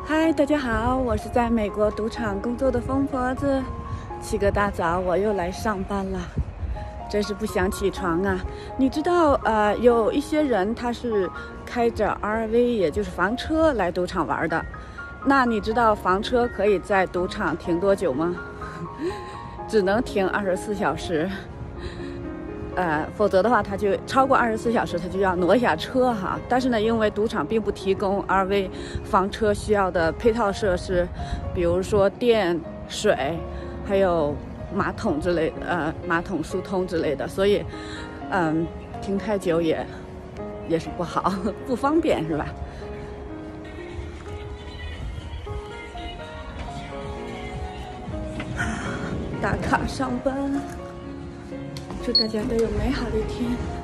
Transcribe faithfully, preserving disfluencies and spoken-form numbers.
嗨，大家好，我是在美国赌场工作的疯婆子。起个大早，我又来上班了，真是不想起床啊！你知道，呃，有一些人他是开着 R V， 也就是房车来赌场玩的。那你知道房车可以在赌场停多久吗？只能停二十四小时。呃，否则的话，它就超过二十四小时，它就要挪一下车哈。但是呢，因为赌场并不提供 R V 房车需要的配套设施，比如说电、水，还有马桶之类的，呃，马桶疏通之类的，所以，嗯，停太久也也是不好，不方便，是吧？打卡上班。祝大家都有美好的一天。